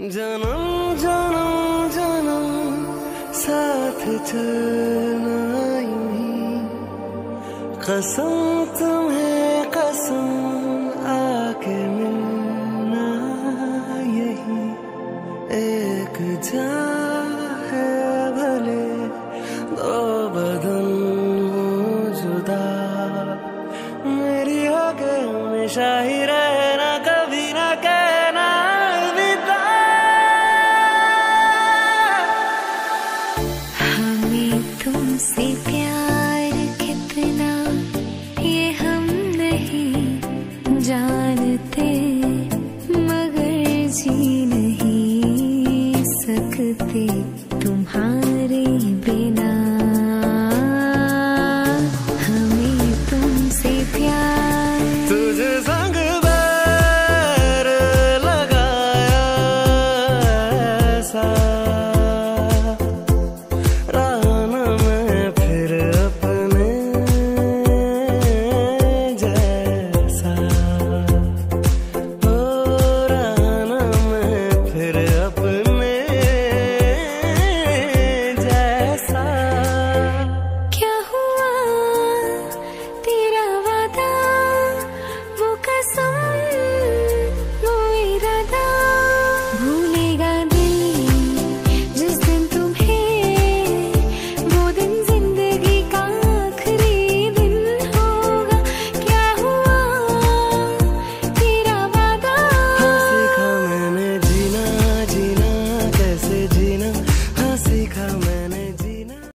जन्म जन्म जन्म साथ चलना यूं ही, कसम तुम्हें कसम आके मिलना यही। एक जान है भले दो बदन हो जुदा, मेरी होके हमेशा ही रहना, कभी ना कहना अलविदा। हमें तुमसे प्यार कितना ये हम नहीं जानते, मगर जी नहीं सकते।